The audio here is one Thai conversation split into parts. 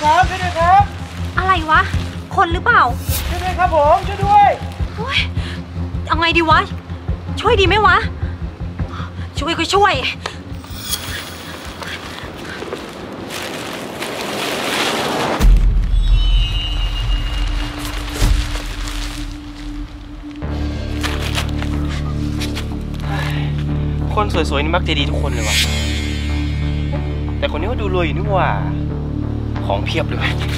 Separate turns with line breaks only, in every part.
ครับช่วยด้วยครับ
อะไรวะคนหรือเปล่า
ช่วยด้วยครับผมช่วยด้วย
โอ้ยเอาไงดีวะช่วยดีไหมวะช่วยก็ช่วย
คนสวยๆนี่มักจะดีทุกคนเลยวะแต่คนนี้ก็ดูรวยอยู่นี่ว่าของเพียบเลย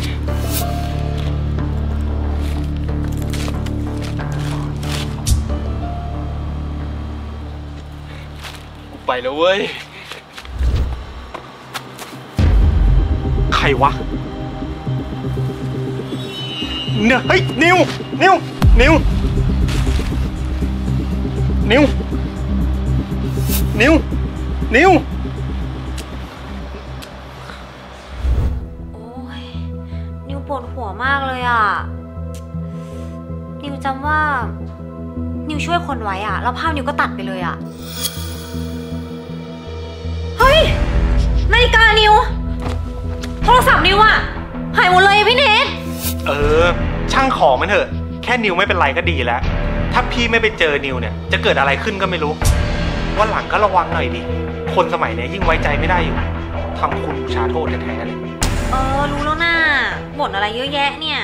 กูไปแล้วเว้ยใครวะเนี่ยเฮ้ยนิวนิวนิวนิวนิวนิว
โอ้ยนิวปวดหัวมากเลยอ่ะนิวจำว่านิวช่วยคนไว้อ่ะแล้วภาพนิวก็ตัดไปเลยอ่ะเฮ้ยนาฬิกานิวโทรศัพท์นิวอ่ะหายหมดเลยพี่เนท
ช่างของมันเถอะแค่นิวไม่เป็นไรก็ดีแล้วถ้าพี่ไม่ไปเจอนิวเนี่ยจะเกิดอะไรขึ้นก็ไม่รู้ว่าหลังก็ระวังหน่อยดิคนสมัยนี้ยิ่งไว้ใจไม่ได้อยู่ทำคุณบูชาโทษแท้ๆเลย
รู้แล้วนะบ่นอะไรเยอะแยะเนี่ย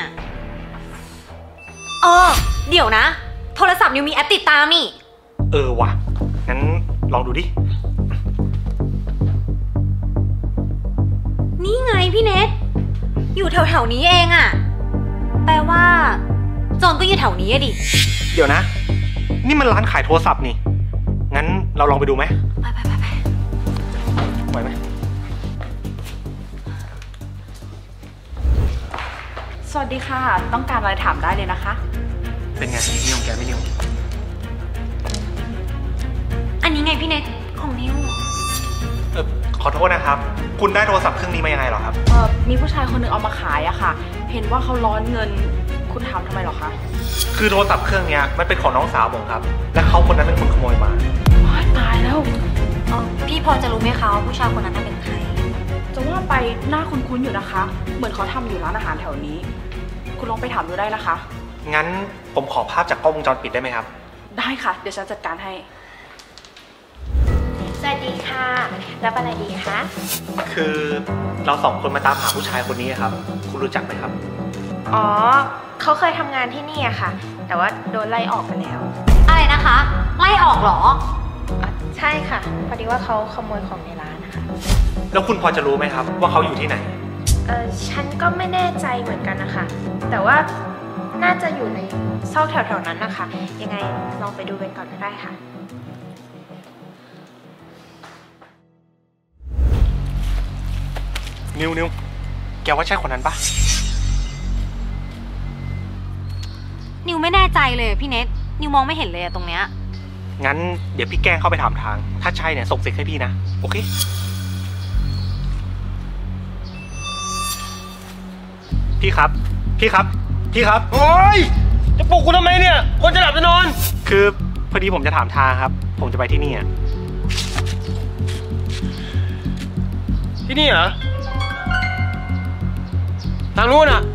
เดี๋ยวนะโทรศัพท์นิวมีแอปติดตามนี่
ว่ะงั้นลองดูดิ
นี่ไงพี่เนทอยู่แถวๆนี้เองอะแปลว่าโจรก็อยู่แถวนี้อะดิ
เดี๋ยวนะนี่มันร้านขายโทรศัพท์นี่งั้นเราลองไปดูไหม
ไป
ไหวไหม
สวัสดีค่ะต้องการอะไรถามได้เลยนะคะ
เป็นไงนิวแกไม่นิว
อันนี้ไงพี่เนทของนิว
ขอโทษนะครับคุณได้โทรศัพท์เครื่องนี้มายังไงหรอครับ
มีผู้ชายคนหนึ่งเอามาขายอะค่ะเห็นว่าเขาร้อนเงินคุณถามทำไมหรอคะ
คือโทรศัพท์เครื่องนี้มันเป็นของน้องสาวผมครับและเขาคนนั้นเป็นคนขโมยมา
ตายแล้ว
พี่พอจะรู้ไหมคะว่าผู้ชายคนนั้นเป็นใคร
จะว่าไปหน้าคุ้นๆอยู่นะคะเหมือนเขาทำอยู่ร้านอาหารแถวนี้คุณลองไปถามดูได้นะคะ
งั้นผมขอภาพจากกล้องวงจรปิดได้ไหมครับ
ได้ค่ะเดี๋ยวฉันจัดการให้
สวัสดีค่ะรับอะไรดีคะ
คือเราสองคนมาตามหาผู้ชายคนนี้ครับคุณรู้จักไหมครับ
อ๋อเขาเคยทำงานที่นี่อะค่ะแต่ว่าโดนไล่ออกไปแล้ว
อะไรนะคะไล่ออกเหรอ
ใช่ค่ะพอดีว่าเขาขโมยของในร้านนะคะ
แล้วคุณพอจะรู้ไหมครับว่าเขาอยู่ที่ไหน
ฉันก็ไม่แน่ใจเหมือนกันนะคะแต่ว่าน่าจะอยู่ในซอกแถวๆนั้นนะคะยังไงลองไปดูกันก่อนก็ได้ค่ะ
นิวแกว่าใช่คนนั้นปะ
นิวไม่แน่ใจเลยพี่เนทนิวมองไม่เห็นเลยตรงเนี้ย
งั้นเดี๋ยวพี่แกล้งเข้าไปถามทางถ้าใช่เนี่ยส่งเสียงให้พี่นะโอเคพี่ครับโอ๊ยจะปลุกคุณทำไมเนี่ยคนจะหลับจะนอนคือพอดีผมจะถามทางครับผมจะไปที่นี่ที่นี่เหรอทางนู้นอะ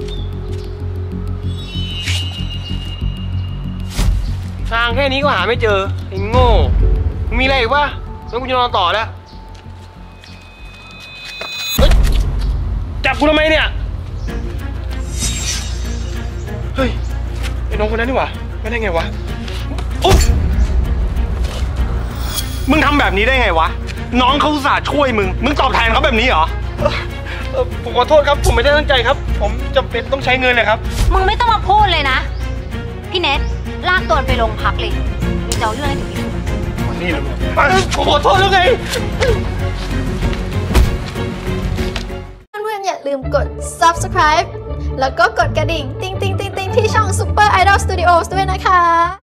ทางแค่นี้ก็หาไม่เจอไอ้โง่มีอะไรอีกวะแล้วกูจะนอนต่อแล้วจับกูทำไมเนี่ยเฮ้ยไอ้น้องคนนั้นนี่หว่าไม่ได้ไงวะอุ๊บมึงทำแบบนี้ได้ไงวะน้องเขาอุตส่าห์ช่วยมึงตอบแทนเขาแบบนี้เหรอผมขอโทษครับผมไม่ได้ตั้งใจครับผมจำเป็นต้องใช้เงินเลยครับ
มึงไม่ต้องมาพูดเลยนะพี่เนทลากตัวไปโรงพักเลยมึงจะเอาเรื่องให้ถึงที่สุด
นี่เลยผมขอโทษแล้วไง
เพื่อนๆอย่าลืมกด subscribe แล้วก็กดกระดิ่งติ๊งๆๆๆที่ช่อง Super Idol Studios ด้วยนะคะ